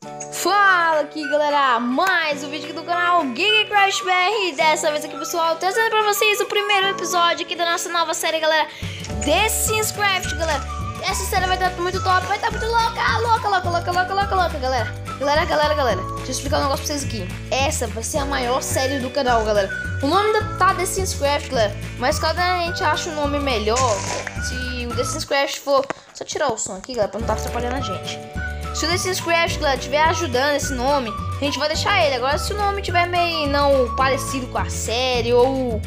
Fala aqui galera, mais um vídeo aqui do canal GigaCrash BR. Dessa vez aqui pessoal, trazendo pra vocês o primeiro episódio aqui da nossa nova série galera, The Sims Craft galera. Essa série vai estar muito top, vai estar muito louca galera. Galera, deixa eu explicar um negócio pra vocês aqui. Essa vai ser a maior série do canal galera. O nome tá The Sims Craft galera, mas quando a gente acha um nome melhor, se o The Sims Craft for... Só tirar o som aqui galera, pra não estar atrapalhando a gente. Se o The Sims Craft, galera, estiver ajudando esse nome, a gente vai deixar ele. Agora, se o nome tiver meio não parecido com a série ou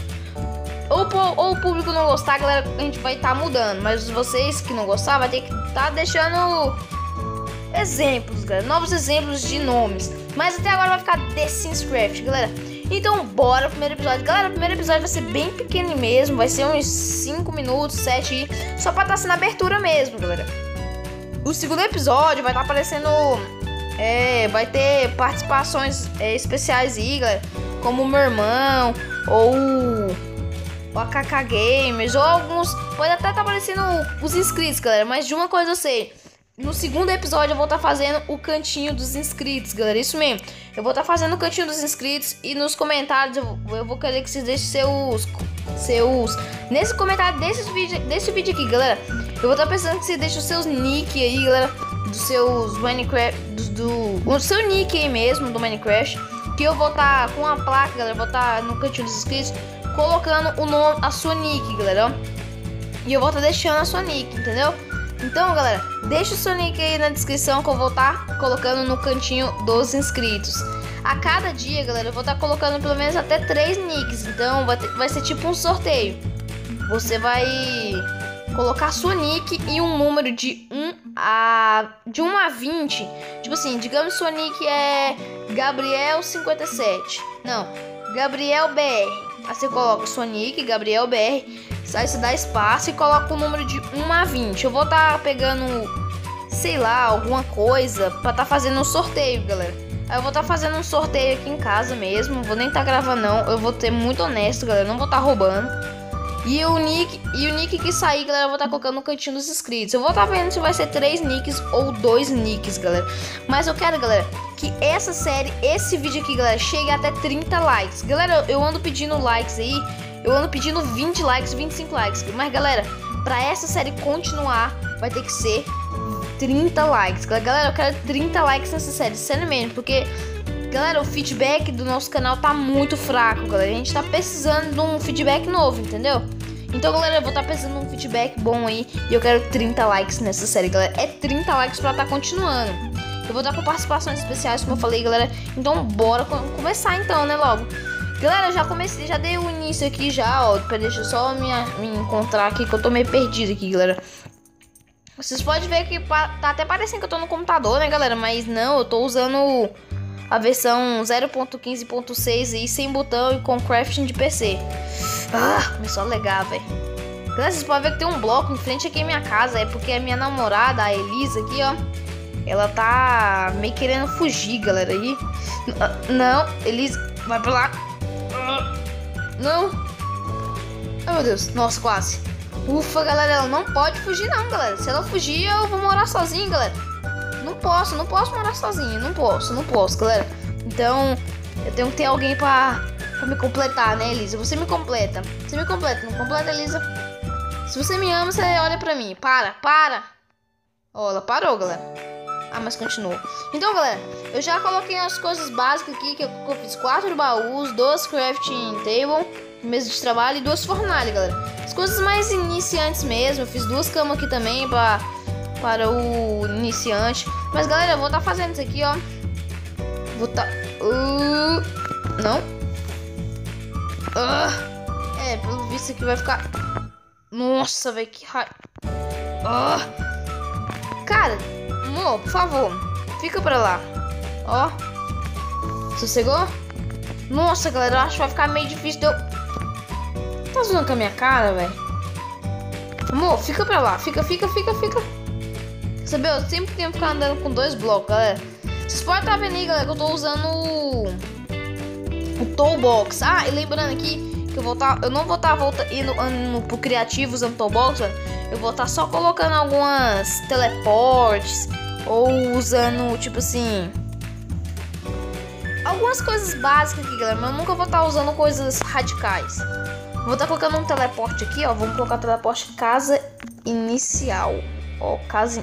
o público não gostar, galera, a gente vai estar mudando. Mas vocês que não gostar, vai ter que estar deixando exemplos, galera, novos exemplos de nomes. Mas até agora vai ficar The Sims Craft, galera. Então, bora pro primeiro episódio. Galera, o primeiro episódio vai ser bem pequeno mesmo. Vai ser uns 5 minutos, 7, só pra estar sendo abertura mesmo, galera. O segundo episódio vai estar aparecendo, vai ter participações especiais aí, galera, como o meu irmão, ou a KK Gamers, ou alguns, pode até estar aparecendo os inscritos, galera, mas de uma coisa eu sei, no segundo episódio eu vou estar fazendo o cantinho dos inscritos, galera, isso mesmo, eu vou estar fazendo o cantinho dos inscritos e nos comentários eu vou querer que vocês deixem seus nesse comentário desse vídeo aqui, galera. Eu vou estar pensando que você deixa os seus nick aí, galera, dos seus Minecraft, o seu nick aí mesmo do Minecraft, que eu vou estar com uma placa, galera, vou estar no cantinho dos inscritos colocando o nome, a sua nick, galera, e eu vou estar deixando a sua nick, entendeu? Então, galera, deixa o seu nick aí na descrição que eu vou estar colocando no cantinho dos inscritos. A cada dia, galera, eu vou estar colocando pelo menos até 3 nicks, então vai ser tipo um sorteio. Você vai colocar sua nick e um número de 1 a 20. Tipo assim, digamos que sua nick é Gabriel57. Não, Gabriel BR. Aí você coloca sua nick, Gabriel BR. Aí você dá espaço e coloca o número de 1 a 20. Eu vou estar pegando, sei lá, alguma coisa pra estar fazendo um sorteio, galera. Aí eu vou estar fazendo um sorteio aqui em casa mesmo. Vou nem estar gravando não. Eu vou ser muito honesto, galera. Não vou estar roubando. E o nick que sair, galera, eu vou estar colocando no cantinho dos inscritos. Eu vou estar vendo se vai ser 3 nicks ou 2 nicks, galera. Mas eu quero, galera, que essa série, esse vídeo aqui, galera, chegue até 30 likes. Galera, eu ando pedindo likes aí. Eu ando pedindo 20 likes, 25 likes. Mas, galera, pra essa série continuar, vai ter que ser 30 likes. Galera, eu quero 30 likes nessa série, sério mesmo. Porque, galera, o feedback do nosso canal tá muito fraco, galera. A gente tá precisando de um feedback novo, entendeu? Então, galera, eu vou estar precisando de um feedback bom aí. E eu quero 30 likes nessa série, galera. É 30 likes pra estar continuando. Eu vou estar com participações especiais, como eu falei, galera. Então, bora começar então, né, logo. Galera, eu já comecei, já dei o início aqui já, ó. Deixa eu só me encontrar aqui, que eu tô meio perdido aqui, galera. Vocês podem ver que tá até parecendo que eu tô no computador, né, galera? Mas não, eu tô usando a versão 0.15.6 aí, sem botão e com crafting de PC. Ah, começou a legal, velho. Galera, vocês podem ver que tem um bloco em frente aqui à minha casa. É porque a minha namorada, a Elisa aqui, ó, ela tá meio querendo fugir, galera. Aí, não, Elisa, vai pra lá. Não. Ai, meu Deus, nossa, quase. Ufa, galera, ela não pode fugir não, galera. Se ela fugir, eu vou morar sozinho, galera. Não posso morar sozinho. Não posso, galera. Então, eu tenho que ter alguém pra me completar, né, Elisa? Você me completa. Você me completa, não completa, Elisa? Se você me ama, você olha pra mim. Para. Ó, ela parou, galera. Ah, mas continua. Então, galera, eu já coloquei as coisas básicas aqui, que eu fiz 4 baús, 2 crafting table, mesa de trabalho e 2 fornalhas, galera. As coisas mais iniciantes mesmo. Eu fiz 2 camas aqui também para o iniciante. Mas, galera, eu vou estar fazendo isso aqui, ó. Vou estar... não. Pelo visto aqui vai ficar... Nossa, velho, que raio... Cara, amor, por favor, fica pra lá. Ó. Sossegou? Nossa, galera, eu acho que vai ficar meio difícil de eu... Tá zoando com a minha cara, velho? Amor, fica pra lá. Fica. Sabe, eu sempre tenho que ficar andando com 2 blocos, galera. Vocês podem estar vendo aí, galera, que eu tô usando o toolbox. Ah, e lembrando aqui que eu não vou estar indo pro criativo usando toolbox, galera. Eu vou estar só colocando algumas teleportes ou usando, tipo assim, algumas coisas básicas aqui, galera. Mas eu nunca vou estar usando coisas radicais. Vou estar colocando um teleporte aqui, ó. Vamos colocar teleporte casa inicial. Ó, casa...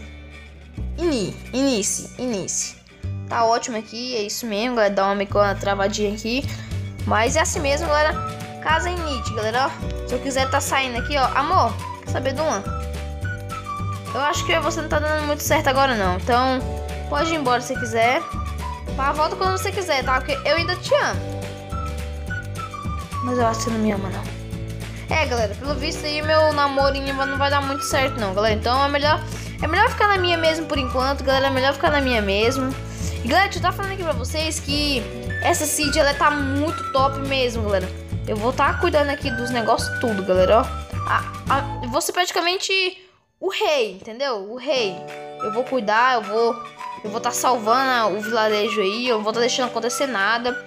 Inicie. Tá ótimo aqui, é isso mesmo, galera. Dá uma travadinha aqui. Mas é assim mesmo, galera. Casa init, galera, ó. Se eu quiser tá saindo aqui, ó. Amor, quer saber de uma? Eu acho que você não tá dando muito certo agora, não. Então, pode ir embora se você quiser. Volta quando você quiser, tá? Porque eu ainda te amo. Mas eu acho que você não me ama, não. É, galera, pelo visto aí, meu namorinho não vai dar muito certo, não, galera. Então, é melhor ficar na minha mesmo por enquanto, galera. É melhor ficar na minha mesmo. E, galera, deixa eu estar falando aqui pra vocês que essa seed, ela tá muito top mesmo, galera. Eu vou estar cuidando aqui dos negócios tudo, galera, ó. Eu vou ser praticamente o rei, entendeu? O rei. Eu vou cuidar, eu vou estar salvando o vilarejo aí. Eu não vou estar deixando acontecer nada.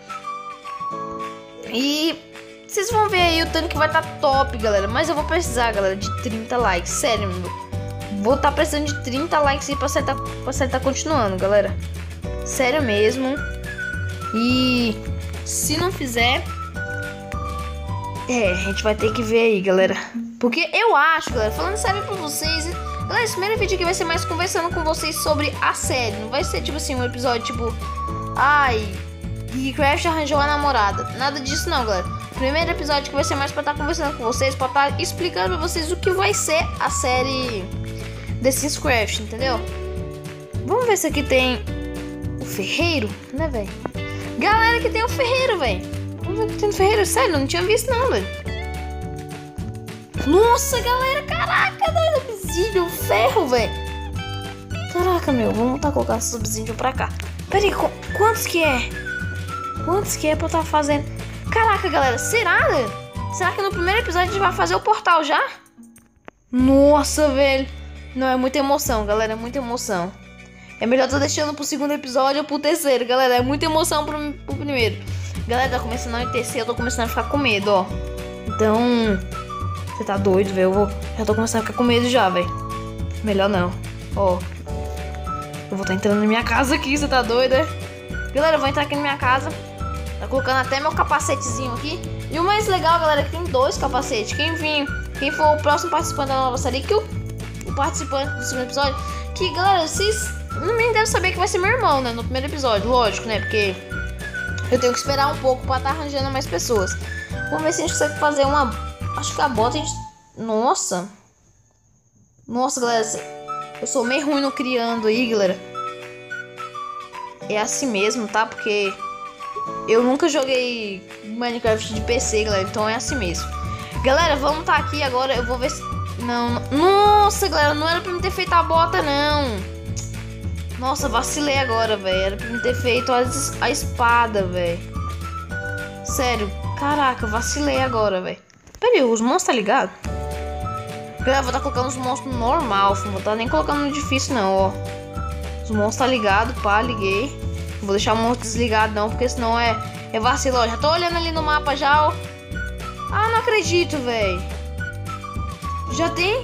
E vocês vão ver aí o tanque vai estar top, galera. Mas eu vou precisar, galera, de 30 likes. Sério, meu. Vou estar precisando de 30 likes aí pra você tá continuando, galera. Sério mesmo. E se não fizer, a gente vai ter que ver aí, galera. Porque eu acho, galera, falando sério pra vocês, galera, esse primeiro vídeo aqui vai ser mais conversando com vocês sobre a série. Não vai ser, tipo assim, um episódio tipo... Ai, GeekCraft arranjou a namorada. Nada disso não, galera. Primeiro episódio que vai ser mais pra estar conversando com vocês, pra estar explicando pra vocês o que vai ser a série The Sims Craft, entendeu? Vamos ver se aqui tem o ferreiro, né, velho? Galera, que tem o ferreiro, velho. Vamos ver o que tem no ferreiro. Sério, eu não tinha visto não, velho. Nossa, galera, caraca, né? Obsidian, ferro, velho. Caraca, meu, vamos colocar esses obsidian pra cá. Pera aí, quantos que é? Quantos que é pra eu estar fazendo? Caraca, galera, será, né? Será que no primeiro episódio a gente vai fazer o portal já? Nossa, velho. Não, é muita emoção, galera, é muita emoção. É melhor eu tô deixando pro segundo episódio ou pro terceiro, galera. É muita emoção pro primeiro. Galera, tá começando a anoitecer, eu tô começando a ficar com medo, ó. Então, você tá doido, velho? Já tô começando a ficar com medo já, velho. Melhor não, ó. Eu vou estar entrando na minha casa aqui, você tá doido, é? Galera, eu vou entrar aqui na minha casa. Tá colocando até meu capacetezinho aqui. E o mais legal, galera, é que tem 2 capacetes. Quem for o próximo participante da nova série, que o participante do segundo episódio, que, galera, vocês não me devem saber que vai ser meu irmão, né? No primeiro episódio, lógico, né? Porque eu tenho que esperar um pouco pra estar arranjando mais pessoas. Vamos ver se a gente consegue fazer uma... Acho que a bota a gente... Nossa, galera, eu sou meio ruim no criando aí, galera. É assim mesmo, tá? Porque eu nunca joguei Minecraft de PC, galera. Então é assim mesmo. Galera, vamos tá aqui agora. Eu vou ver se... Não. Nossa, galera, não era pra me ter feito a bota, não. Nossa, vacilei agora, velho. Era pra me ter feito a espada, velho. Sério. Caraca, vacilei agora, velho. Pera aí, os monstros tá ligado? Galera, vou tá colocando os monstros normal. Não vou tá nem colocando no difícil, não, ó. Os monstros tá ligado, pá, liguei. Não vou deixar o monstro desligado, não, porque senão é vacilo, ó. Já tô olhando ali no mapa já, ó. Ah, não acredito, velho. Já tem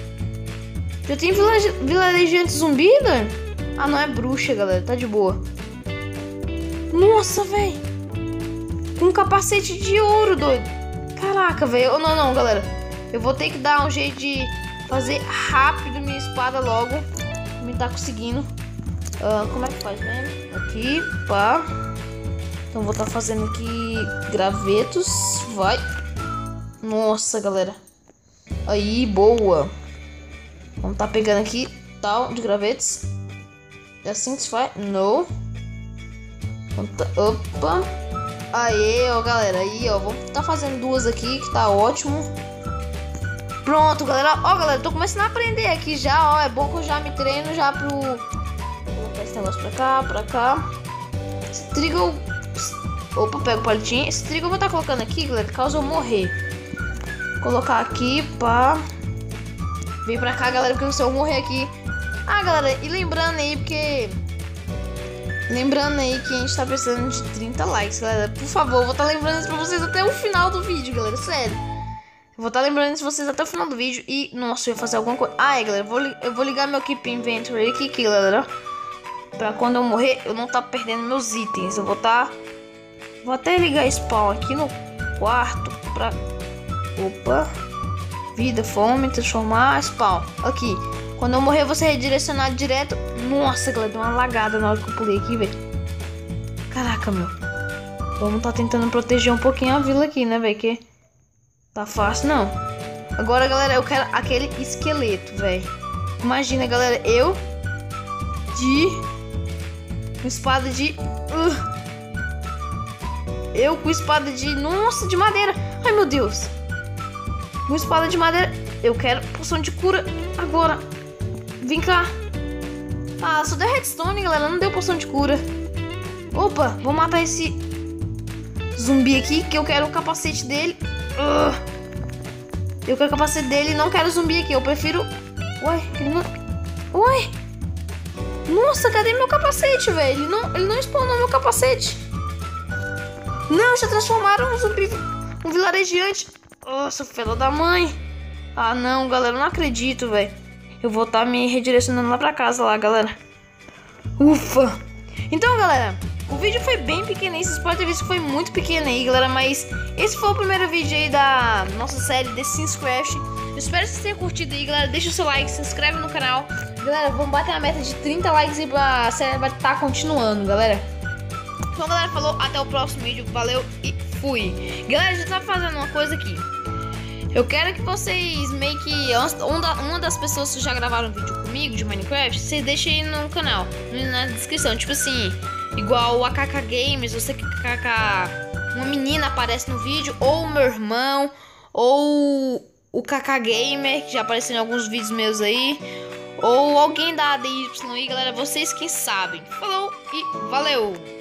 vilarejante zumbi, né? Ah, não é bruxa, galera. Tá de boa. Nossa, velho. Com um capacete de ouro, doido. Caraca, velho. Não, galera. Eu vou ter que dar um jeito de fazer rápido minha espada logo. Me tá conseguindo. Como é que faz mesmo? Aqui, pá. Então vou estar fazendo aqui gravetos. Vai. Nossa, galera. Aí, boa. Vamos tá pegando aqui, tal, de gravetos. É assim que se faz? Não. Opa. Aê, ó, galera. Aí, ó. Vamos tá fazendo 2 aqui, que tá ótimo. Pronto, galera. Ó, galera, tô começando a aprender aqui já, ó. É bom que eu já me treino já pro... Vou colocar esse negócio pra cá. Esse trigo... Opa, pega o palitinho. Esse trigo eu vou tá colocando aqui, galera, caso eu morrer. Vou colocar aqui, pá. Vem pra cá, galera, porque se eu morrer aqui... Ah, galera, e lembrando aí, porque... Lembrando aí que a gente tá precisando de 30 likes, galera. Por favor, eu vou estar lembrando isso pra vocês até o final do vídeo, galera. Sério. Eu vou estar lembrando isso pra vocês até o final do vídeo. E, nossa, eu ia fazer alguma coisa. Ah, galera, eu vou ligar meu Keep Inventory aqui, galera. Pra quando eu morrer, eu não tá perdendo meus itens. Eu vou estar Vou até ligar spawn aqui no quarto pra... Opa. Vida, fome, transformar, spawn. Aqui. Quando eu morrer, eu vou ser redirecionado direto. Nossa, galera, deu uma lagada na hora que eu pulei aqui, velho. Caraca, meu. Vamos tá tentando proteger um pouquinho a vila aqui, né, velho? Que tá fácil, não. Agora, galera, eu quero aquele esqueleto, velho. Imagina, galera, eu com espada de... Eu com espada de... Nossa, de madeira. Ai, meu Deus. Com espada de madeira. Eu quero poção de cura agora. Vem cá. Ah, só deu redstone, galera. Não deu poção de cura. Opa, vou matar esse zumbi aqui, que eu quero o capacete dele. Eu quero o capacete dele e não quero o zumbi aqui. Eu prefiro... Ué, ele não... Ué. Nossa, cadê meu capacete, velho? Ele não spawnou meu capacete. Não, já transformaram um zumbi... Um vilarejante. Nossa, filha da mãe. Ah, não, galera. Eu não acredito, velho. Eu vou estar me redirecionando lá pra casa, lá, galera. Ufa. Então, galera, o vídeo foi bem pequenininho. Vocês podem ter visto que foi muito pequeno aí, galera. Mas esse foi o primeiro vídeo aí da nossa série The Sims Craft. Eu espero que vocês tenham curtido aí, galera. Deixa o seu like, se inscreve no canal. Galera, vamos bater a meta de 30 likes e a série vai estar continuando, galera. Então, galera, falou. Até o próximo vídeo. Valeu e fui. Galera, já tá fazendo uma coisa aqui. Eu quero que vocês meio que... Uma das pessoas que já gravaram vídeo comigo de Minecraft, vocês deixem aí no canal, na descrição. Tipo assim, igual o AKK Games, você que uma menina aparece no vídeo, ou o meu irmão, ou o KK Gamer, que já apareceu em alguns vídeos meus aí, ou alguém da ADY aí, galera, vocês quem sabem. Falou e valeu!